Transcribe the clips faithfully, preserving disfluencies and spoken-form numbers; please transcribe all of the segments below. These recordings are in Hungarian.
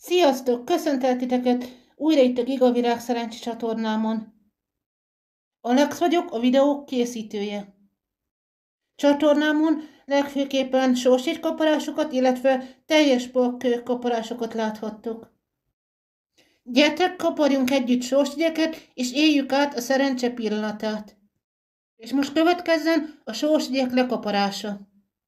Sziasztok! Köszöntelek titeket újra itt a Gigavirág szerencsi csatornámon. Alex vagyok, a videók készítője. Csatornámon legfőképpen sorsjegy kaparásokat, illetve teljes pak kaparásokat láthattok. Gyertek, kaparjunk együtt sorsjegyeket, és éljük át a szerencse pillanatát. És most következzen a sorsjegyek lekaparása.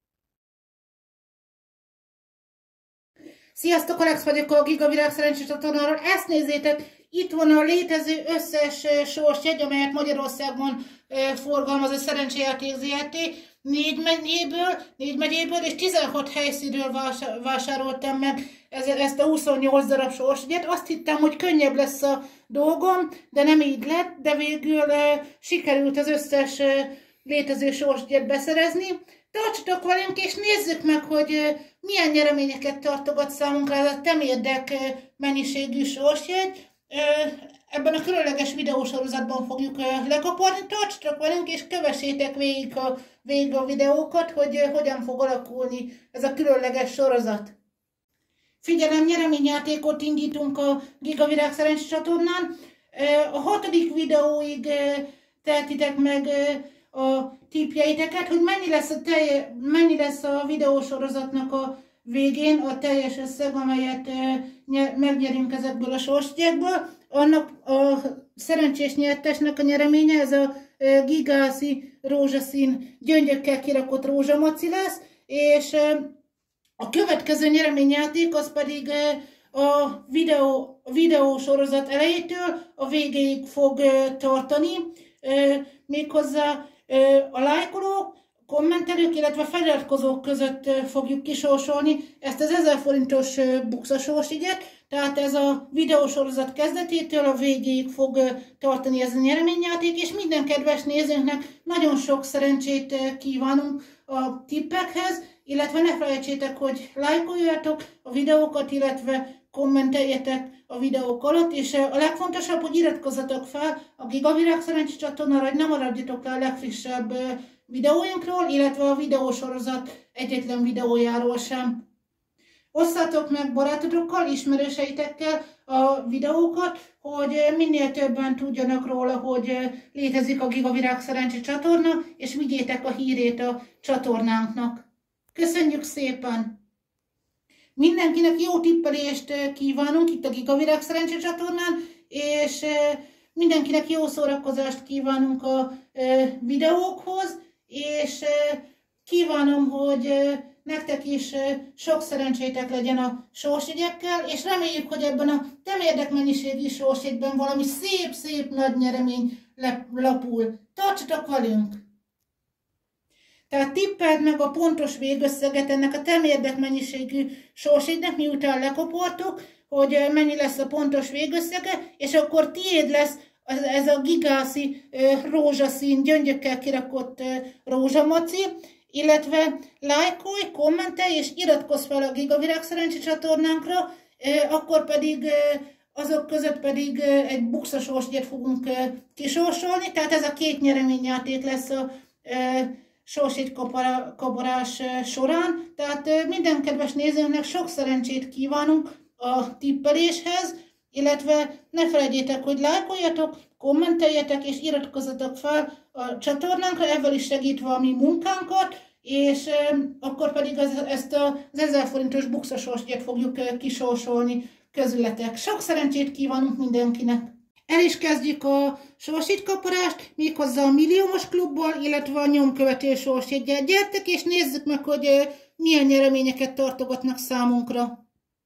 Sziasztok, Alex vagyok a Gigavirág szerencsi csatornáról. Ezt nézzétek, itt van a létező összes sorsjegy, amelyet Magyarországon forgalmaz a Szerencsejáték zé er té. Négy megyéből, négy megyéből és tizenhat helyszínről vásároltam meg ezt a huszonnyolc darab sorsjegyet. Azt hittem, hogy könnyebb lesz a dolgom, de nem így lett, de végül sikerült az összes létező sorsjegyet beszerezni. Tartsatok velünk, és nézzük meg, hogy milyen nyereményeket tartogat számunkra ez a temérdek mennyiségű sorsjegy. Ebben a különleges videósorozatban fogjuk lekaparni. Tartsatok velünk, és kövessétek végig a, végig a videókat, hogy hogyan fog alakulni ez a különleges sorozat. Figyelem, nyereményjátékot indítunk a Gigavirág szerencsi csatornán. A hatodik videóig tehetitek meg a tippjeiteket, hogy mennyi lesz a, telje, mennyi lesz a videósorozatnak a végén a teljes összeg, amelyet e, megnyerünk ezekből a sorsjegyekből. Annak a szerencsés nyertesnek a nyereménye, ez a e, gigászi rózsaszín gyöngyökkel kirakott rózsamaci lesz, és e, a következő nyereményjáték az pedig e, a videó, a videósorozat elejétől a végéig fog e, tartani, e, méghozzá a lájkolók, kommentelők, illetve feliratkozók között fogjuk kisorsolni ezt az ezer forintos buksasorsjegyet, tehát ez a videósorozat kezdetétől a végéig fog tartani ez a nyereményjáték, és minden kedves nézőnknek nagyon sok szerencsét kívánunk a tippekhez, illetve ne felejtsétek, hogy lájkoljatok a videókat, illetve kommenteljetek a videók alatt, és a legfontosabb, hogy iratkozzatok fel a Gigavirág szerencsi csatornára, hogy ne maradjatok le a legfrissebb videóinkról, illetve a videósorozat egyetlen videójáról sem. Osszátok meg barátotokkal, ismerőseitekkel a videókat, hogy minél többen tudjanak róla, hogy létezik a Gigavirág szerencsi csatorna, és vigyétek a hírét a csatornánknak. Köszönjük szépen! Mindenkinek jó tippelést kívánunk itt a Gigavirág szerencsi csatornán, és mindenkinek jó szórakozást kívánunk a videókhoz, és kívánom, hogy nektek is sok szerencsétek legyen a sorsjegyekkel, és reméljük, hogy ebben a temérdek mennyiségű sorsjegyben valami szép-szép nagy nyeremény lapul. Tartsatok velünk! Tehát tippeld meg a pontos végösszeget ennek a temérdek mennyiségű sorsjegynek, miután lekoportuk, hogy mennyi lesz a pontos végösszege, és akkor tiéd lesz ez a gigászi rózsaszín gyöngyökkel kirakott rózsamaci, illetve lájkolj, kommentelj és iratkozz fel a Gigavirág szerencsi csatornánkra, akkor pedig azok között pedig egy buksasorsjegyet fogunk kisorsolni, tehát ez a két nyereményjáték lesz a sorsjegy kaparás során, tehát minden kedves nézőnknek sok szerencsét kívánunk a tippeléshez, illetve ne felejtjétek, hogy lájkoljatok, kommenteljetek és iratkozzatok fel a csatornánkra, ezzel is segítve a mi munkánkat, és e, akkor pedig az, ezt az ezer forintos buksasorsjegyet fogjuk kisorsolni közületek. Sok szerencsét kívánunk mindenkinek! El is kezdjük a sorsjegykaparást, méghozzá a milliómos klubból, illetve a nyomkövető sorsjeggyel. Gyertek és nézzük meg, hogy milyen nyereményeket tartogatnak számunkra.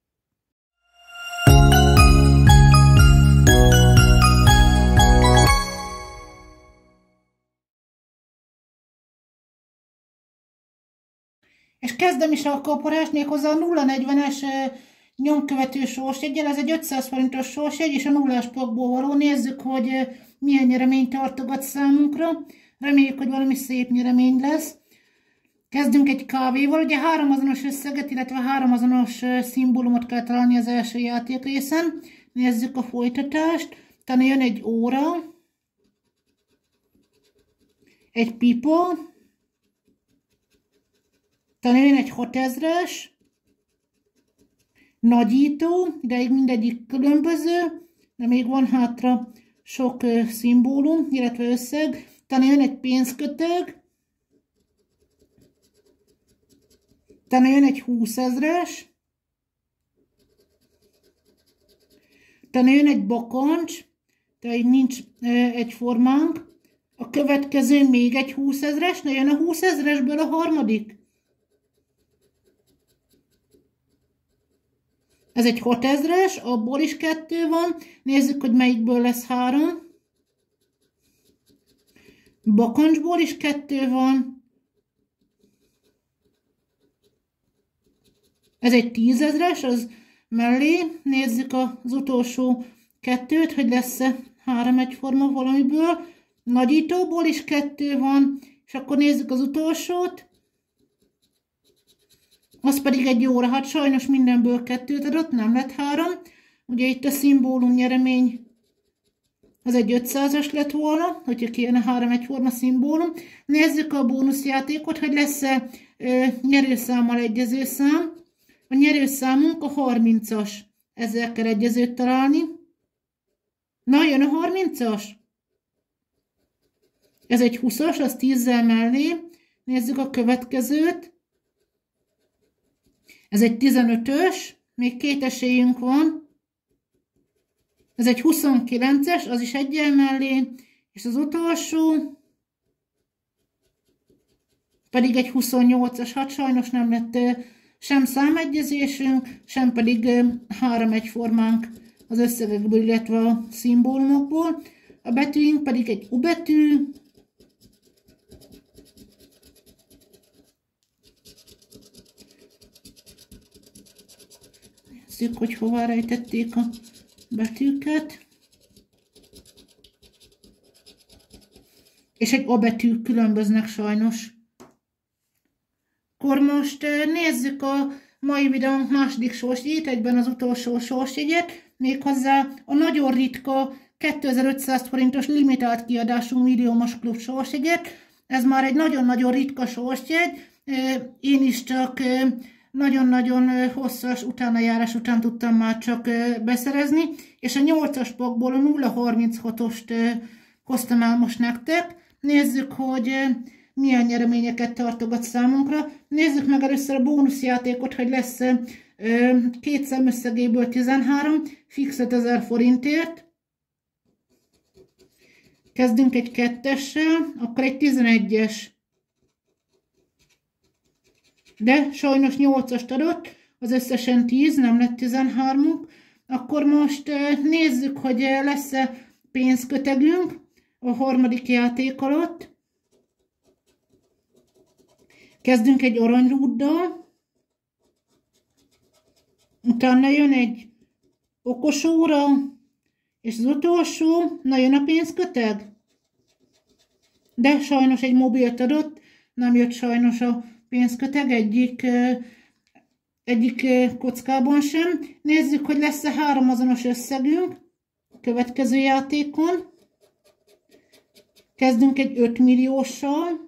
És kezdem is a kaparást, méghozzá a nulla negyvenes nyomkövető sorsjeggyel, ez egy ötszáz forintos sorsjegy, és a nullás pakból való. Nézzük, hogy milyen nyeremény tartogat számunkra. Reméljük, hogy valami szép nyeremény lesz. Kezdünk egy kávéval, ugye három azonos összeget, illetve három azonos szimbólumot kell találni az első játékrészen. Nézzük a folytatást. Utána jön egy óra, egy pipa, utána jön egy hatezres, nagyító, ideig mindegyik különböző, de még van hátra sok ö, szimbólum, illetve összeg. Utána jön egy pénzköteg, utána jön egy húszezres, utána jön egy bakancs, tehát így nincs ö, egy formánk. A következő még egy húszezres, na jön a húszezresből a harmadik. Ez egy hatezres, abból is kettő van. Nézzük, hogy melyikből lesz három. Bakancsból is kettő van. Ez egy tízezres, az mellé. Nézzük az utolsó kettőt, hogy lesz-e három egyforma valamiből. Nagyítóból is kettő van, és akkor nézzük az utolsót. Az pedig egy óra, hát sajnos mindenből kettőt adott, nem lett három. Ugye itt a szimbólum nyeremény, az egy ötszázas lett volna, hogyha kijön a három egyforma szimbólum. Nézzük a bónuszjátékot, hogy lesz-e nyerőszámmal egyező szám. A nyerőszámunk a harmincas. Ezzel kell egyezőt találni. Na, jön a harmincas. Ez egy húszas, az tízzel mellé. Nézzük a következőt. Ez egy tizenötös, még két esélyünk van. Ez egy huszonkilences, az is egyel mellé. És az utolsó pedig egy huszonnyolcas. Hát sajnos nem lett sem számegyezésünk, sem pedig három egyformánk az összegekből, illetve a szimbólumokból. A betűink pedig egy U betű, nézzük, hogy hová rejtették a betűket. És egy A betű különböznek sajnos. Akkor most nézzük a mai videónk második sorsjegyét, egyben az utolsó sorsjegyet, méghozzá a nagyon ritka kétezer-ötszáz forintos limitált kiadású milliómos klub sorsjegyet. Ez már egy nagyon-nagyon ritka sorsjegy, én is csak nagyon-nagyon hosszas utánajárás után tudtam már csak beszerezni, és a nyolcas pakból a nulla harminchatost hoztam el most nektek. Nézzük, hogy milyen nyereményeket tartogat számunkra. Nézzük meg először a bónuszjátékot, hogy lesz két szem összegéből tizenhárom, fix ötezer forintért. Kezdünk egy kettessel, akkor egy tizenegyes. De sajnos nyolcast adott, az összesen tíz, nem lett tizenhárom. Akkor most nézzük, hogy lesz-e pénzkötegünk a harmadik játék alatt. Kezdünk egy aranyrúddal. Utána jön egy okos óra, és az utolsó, na jön a pénzköteg. De sajnos egy mobilt adott, nem jött sajnos a pénzköteg egyik, egyik kockában sem. Nézzük, hogy lesz-e három azonos összegünk a következő játékon. Kezdünk egy öt millióssal.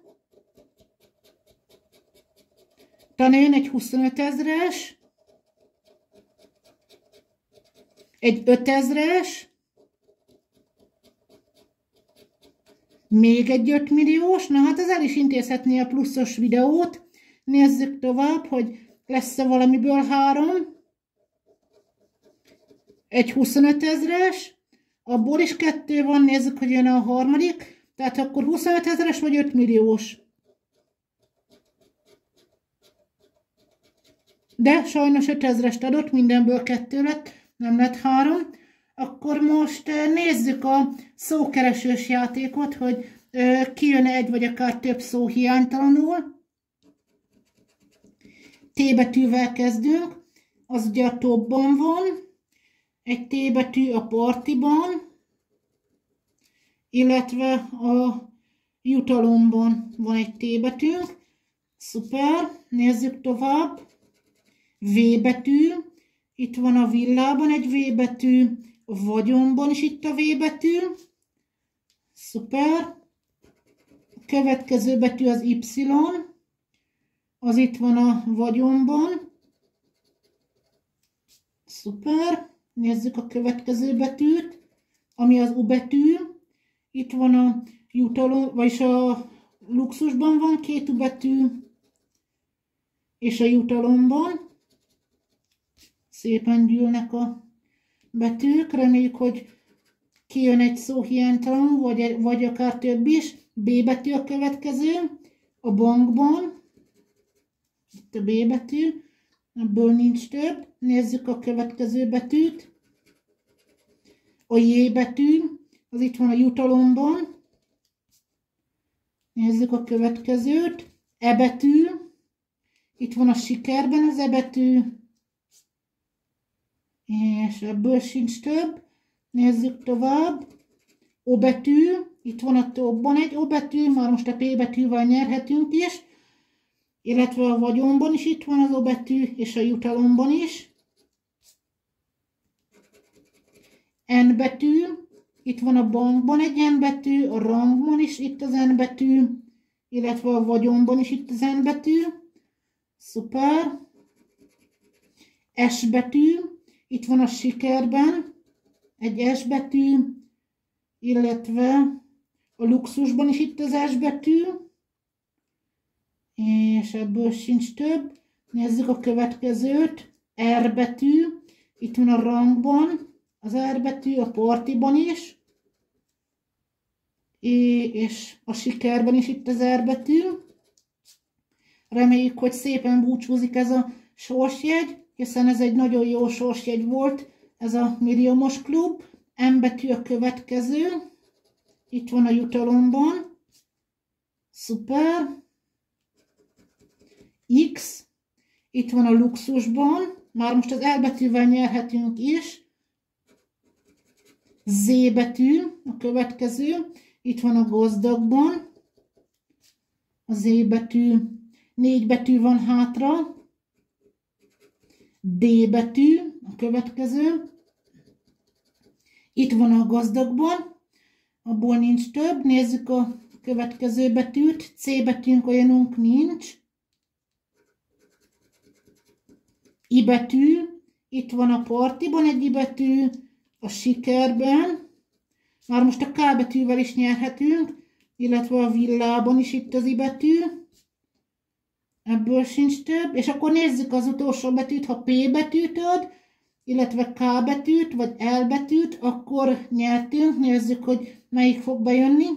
Utána jön egy huszonötezres. Egy ötezres. Még egy öt milliós. Na hát ez el is intézhetné a pluszos videót. Nézzük tovább, hogy lesz-e valamiből három. Egy huszonötezres. Abból is kettő van, nézzük, hogy jön a harmadik. Tehát akkor huszonötezres vagy öt milliós. De sajnos ötezrest adott, mindenből kettő lett, nem lett három. Akkor most nézzük a szókeresős játékot, hogy kijön egy vagy akár több szó hiánytalanul. T betűvel kezdünk, az ugye a topban van. Egy T betű a partiban, illetve a jutalomban van egy T betűnk. Szuper, nézzük tovább. V betű, itt van a villában egy V betű, a vagyonban is itt a V betű. Szuper. A következő betű az Y, az itt van a vagyonban. Szuper. Nézzük a következő betűt, ami az U betű. Itt van a jutalom, vagyis a luxusban van két U betű, és a jutalomban. Szépen gyűlnek a betűk. Reméljük, hogy kijön egy szó hiánytalan, vagy, vagy akár több is. B betű a következő. A bankban. Itt a B betű. Ebből nincs több. Nézzük a következő betűt. A J betű. Az itt van a jutalomban. Nézzük a következőt. E betű. Itt van a sikerben az E betű. És ebből sincs több. Nézzük tovább. O betű. Itt van a topban egy O betű. Már most a P betűvel nyerhetünk is. Illetve a vagyonban is itt van az O betű, és a jutalomban is. N betű. Itt van a bankban egy N betű, a rangban is itt az N betű, illetve a vagyonban is itt az N betű. Szuper. S betű. Itt van a sikerben egy S betű, illetve a luxusban is itt az S betű. És ebből sincs több. Nézzük a következőt. R betű. Itt van a rangban az R betű, a partiban is. És a sikerben is itt az R betű. Reméljük, hogy szépen búcsúzik ez a sorsjegy, hiszen ez egy nagyon jó sorsjegy volt, ez a milliómos klub. M betű a következő. Itt van a jutalomban. Szuper. X. Itt van a luxusban. Már most az L betűvel nyerhetünk is. Z betű a következő. Itt van a gazdagban. A Z betű. Négy betű van hátra. D betű a következő. Itt van a gazdagban. Abból nincs több. Nézzük a következő betűt. C betűnk olyanunk nincs. I betű. Itt van a partiban egy I betű. A sikerben. Már most a K betűvel is nyerhetünk. Illetve a villában is itt az I betű. Ebből sincs több. És akkor nézzük az utolsó betűt. Ha P betűt ad, illetve K betűt, vagy L betűt, akkor nyertünk. Nézzük, hogy melyik fog bejönni.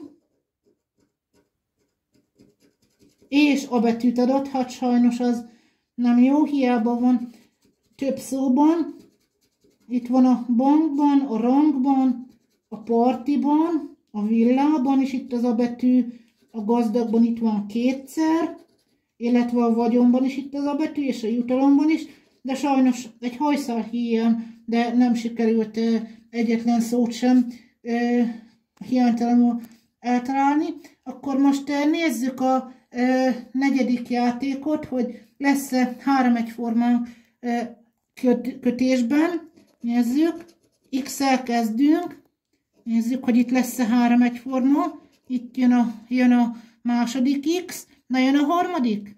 És A betűt adott. Hát sajnos az nem jó. Hiába van több szóban. Itt van a bankban, a rangban, a partiban, a villában, és itt az A betű. A gazdagban itt van kétszer. Illetve a vagyonban is itt az A betű, és a jutalomban is, de sajnos egy hajszál hiány, de nem sikerült uh, egyetlen szót sem uh, hiánytalanul eltalálni. Akkor most uh, nézzük a uh, negyedik játékot, hogy lesz-e három egyforma uh, köt kötésben. Nézzük, X-el kezdünk, nézzük, hogy itt lesz-e három egyforma, itt jön a, jön a második X, na jön a harmadik.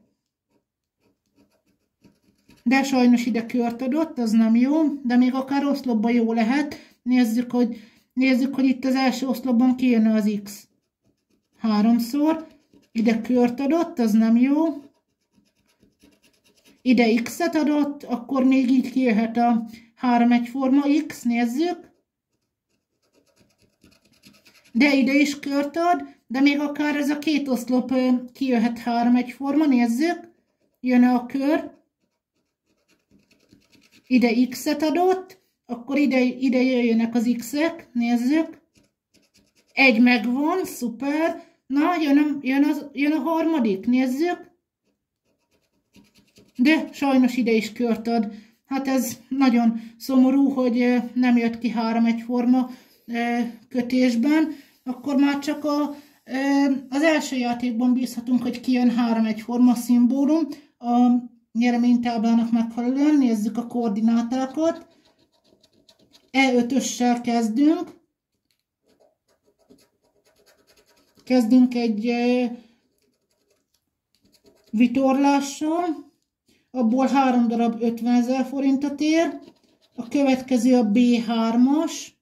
De sajnos ide kört adott, az nem jó, de még akár oszlopban jó lehet. Nézzük, hogy, nézzük, hogy itt az első oszlopban kijön az X. Háromszor. Ide kört adott, az nem jó. Ide X-et adott, akkor még így kijöhet a három egyforma X, nézzük. De ide is kört ad, de még akár ez a két oszlop kijöhet három egyforma, nézzük. Jön a kör. Ide X-et adott, akkor ide, ide jöjjönek az X-ek, nézzük. Egy megvan, szuper. Na, jön a, jön, az, jön a harmadik, nézzük. De sajnos ide is kört ad. Hát ez nagyon szomorú, hogy nem jött ki három egyforma kötésben. Akkor már csak a, az első játékban bízhatunk, hogy kijön három egyforma szimbólum. A nyereménytáblának megfelelően nézzük a koordinátákat. E ötössel kezdünk. Kezdünk egy vitorlással. Abból három darab ötvenezer forintot ér. A következő a bé hármas,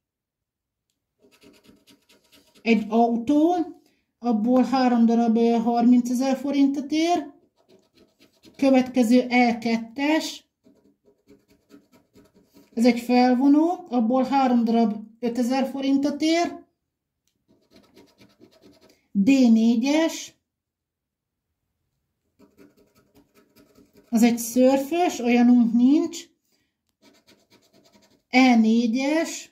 egy autó, abból három darab harmincezer forintot ér. Következő é kettes, ez egy felvonó, abból három darab ötezer forintot ér. dé négyes, az egy szörfös, olyanunk nincs. é négyes,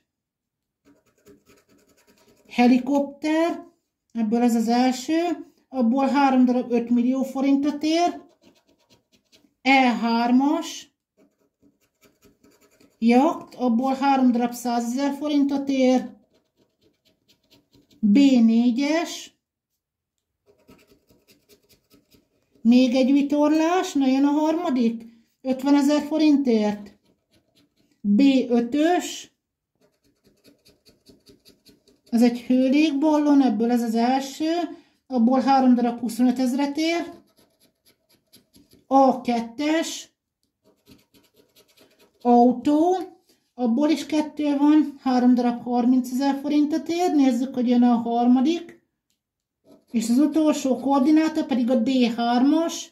helikopter, ebből ez az első, abból három darab öt millió forintot ér. é hármas, jakt, abból három darab százezer forintot ér. bé négyes, még egy vitorlás, na jön a harmadik, ötvenezer forintért. bé ötös, ez egy hőlégballon, ebből ez az első, abból három darab huszonöt ezret ér. á kettes, autó, abból is kettő van, három darab harmincezer forintot ér, nézzük, hogy jön a harmadik. És az utolsó koordináta pedig a dé hármas,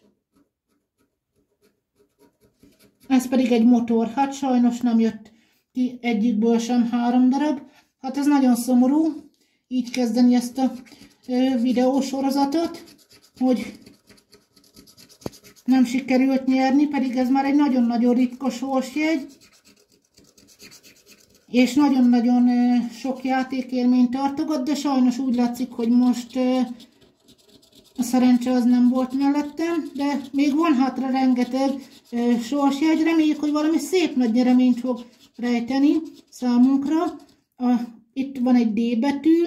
ez pedig egy motor, hát sajnos nem jött ki egyikből sem három darab, hát ez nagyon szomorú, így kezdeni ezt a videósorozatot, hogy nem sikerült nyerni, pedig ez már egy nagyon-nagyon ritka sorsjegy, és nagyon-nagyon sok játékélményt tartogat, de sajnos úgy látszik, hogy most a szerencse az nem volt mellettem, de még van hátra rengeteg sorsjegy, reméljük, hogy valami szép nagy nyereményt fog rejteni számunkra. A, itt van egy D betű,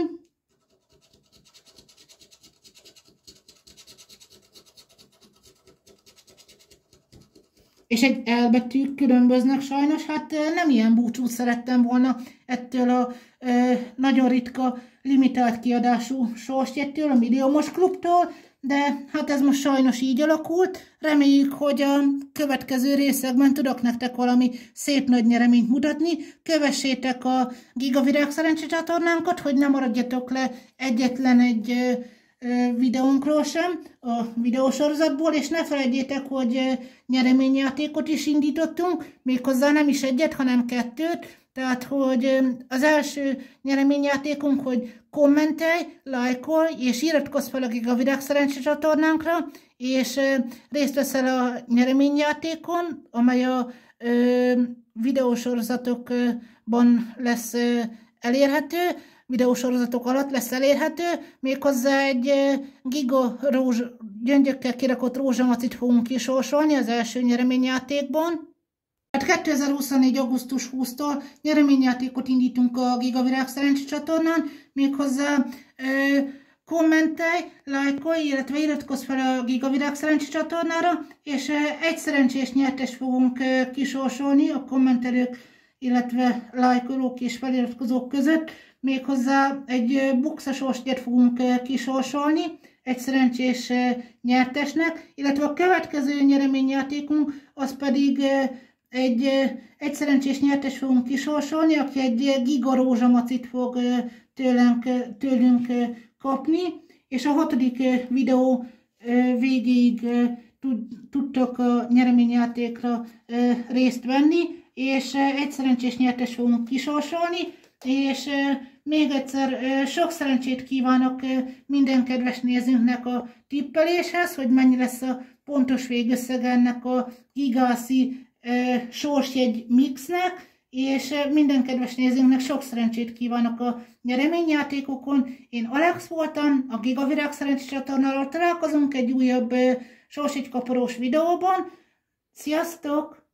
és egy L betűk különböznek sajnos, hát nem ilyen búcsút szerettem volna ettől a e, nagyon ritka, limitált kiadású sorsjegytől, a Milliómos Klubtól, de hát ez most sajnos így alakult. Reméljük, hogy a következő részekben tudok nektek valami szép nagy nyereményt mutatni. Kövessétek a Gigavirág szerencse csatornánkat, hogy ne maradjatok le egyetlen egy videónkról sem, a videósorozatból, és ne felejtjétek, hogy nyereményjátékot is indítottunk, méghozzá nem is egyet, hanem kettőt, tehát, hogy az első nyereményjátékunk, hogy kommentelj, lájkolj, és iratkozz fel a Gigavirág szerencse csatornánkra, és részt veszel a nyereményjátékon, amely a ö, videósorozatokban lesz ö, elérhető, videósorozatok alatt lesz elérhető, méghozzá egy giga rózs, gyöngyökkel kirakott rózsamacit fogunk kisorsolni az első nyereményjátékban. Hát kétezer-huszonnégy. augusztus huszadikától nyereményjátékot indítunk a Gigavirág szerencse csatornán, méghozzá ö, kommentelj, lájkolj, illetve iratkozz fel a Gigavirág szerencse csatornára, és ö, egy szerencsés nyertes fogunk ö, kisorsolni a kommentelők, illetve lájkolók és feliratkozók között. Méghozzá egy buksasostjét fogunk kisorsolni egy szerencsés nyertesnek, illetve a következő nyereményjátékunk az pedig egy, egy szerencsés nyertes fogunk kisorsolni, aki egy giga rózsamacit fog tőlünk, tőlünk kapni, és a hatodik videó végéig tudtok a nyereményjátékra részt venni, és egy szerencsés nyertes fogunk kisorsolni, és még egyszer sok szerencsét kívánok minden kedves nézőnknek a tippeléshez, hogy mennyi lesz a pontos végösszeg ennek a gigászi sorsjegy mixnek, és minden kedves nézőnknek sok szerencsét kívánok a nyereményjátékokon. Én Alex voltam, a Gigavirág szerencse csatornáról találkozunk egy újabb sorsjegykaparós videóban. Sziasztok!